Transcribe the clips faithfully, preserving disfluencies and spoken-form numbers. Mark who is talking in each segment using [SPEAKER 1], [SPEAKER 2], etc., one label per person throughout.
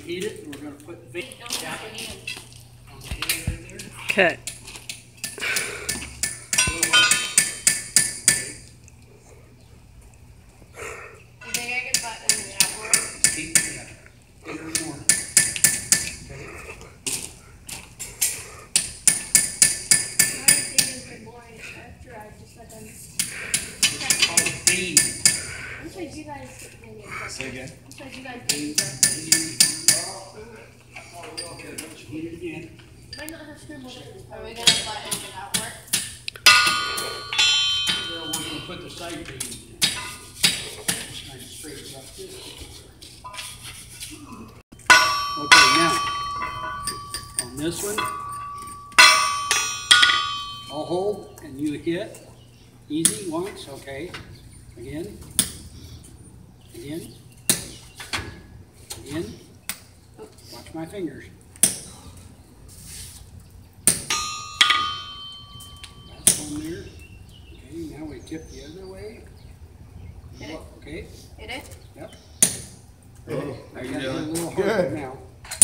[SPEAKER 1] heat it, and we're going to put the
[SPEAKER 2] Don't have your hand.
[SPEAKER 3] Okay.
[SPEAKER 2] You think I can button it outward?
[SPEAKER 1] Heat, yeah. Heat her more. Okay.
[SPEAKER 2] My fingers are boring after I just let them.
[SPEAKER 1] It's called bean.
[SPEAKER 2] I'm surprised you guys didn't get it.
[SPEAKER 4] Say again?
[SPEAKER 2] I'm surprised you guys didn't get
[SPEAKER 1] Heat it again.
[SPEAKER 2] it. Might not have screw buttons. Are we gonna button it outward?
[SPEAKER 1] Well, we're going to put the side bean in. Just kind of straighten it up this. Okay, now, on this one, I'll hold and you hit. Easy once, okay. Again. Again. Again. Watch my fingers. That's one there. Okay, now we tip the other way.
[SPEAKER 2] Hit it.
[SPEAKER 1] Okay.
[SPEAKER 2] Hit it?
[SPEAKER 1] Yep.
[SPEAKER 4] Hey,
[SPEAKER 1] I
[SPEAKER 4] how you
[SPEAKER 1] got it a
[SPEAKER 4] doing?
[SPEAKER 1] little harder
[SPEAKER 4] Good.
[SPEAKER 1] now.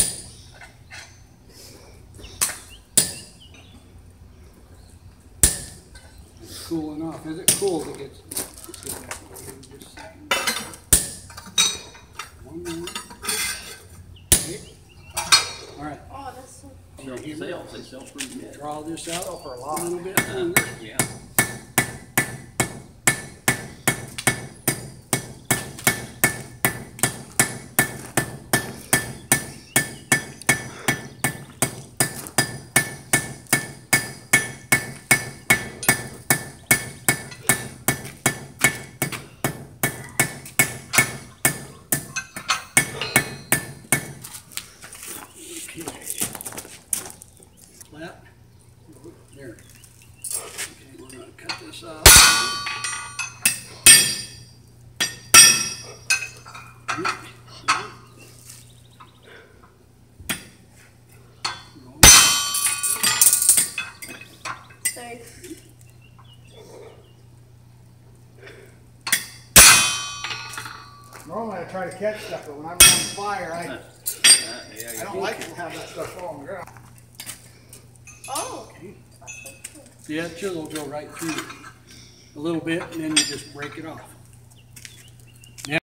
[SPEAKER 1] It's cooling off. Is it cool to get? Just a second. One more. Okay. All right.
[SPEAKER 2] Oh, that's so.
[SPEAKER 1] Sells,
[SPEAKER 5] Sells, they sell pretty good.
[SPEAKER 1] Draw this out
[SPEAKER 4] for a
[SPEAKER 1] a
[SPEAKER 4] lot.
[SPEAKER 1] little bit.
[SPEAKER 5] Uh, yeah.
[SPEAKER 1] Flat. There. Okay, we're gonna cut this off.
[SPEAKER 2] Sorry.
[SPEAKER 4] Normally I try to catch stuff, but when I'm on fire, I,
[SPEAKER 5] Uh, yeah,
[SPEAKER 4] I don't like to have that stuff fall on the ground.
[SPEAKER 2] Oh.
[SPEAKER 1] Yeah, that chisel will go right through a little bit, and then you just break it off.